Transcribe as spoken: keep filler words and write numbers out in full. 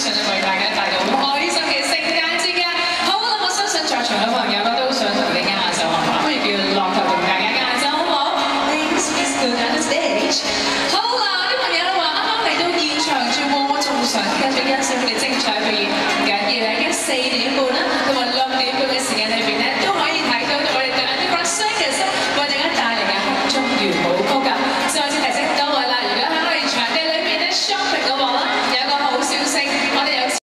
信咧為大家帶到好開心嘅聖誕節嘅。好啦，我相信在場嘅朋友咧都想同你握下手，係嘛？不如叫浪頭同大家握下手好唔好 ？Please please go down the stage。好啦，啲朋友咧話啱啱嚟到現場啫喎，我仲想繼續欣賞佢哋精彩表演，唔緊要，一四點。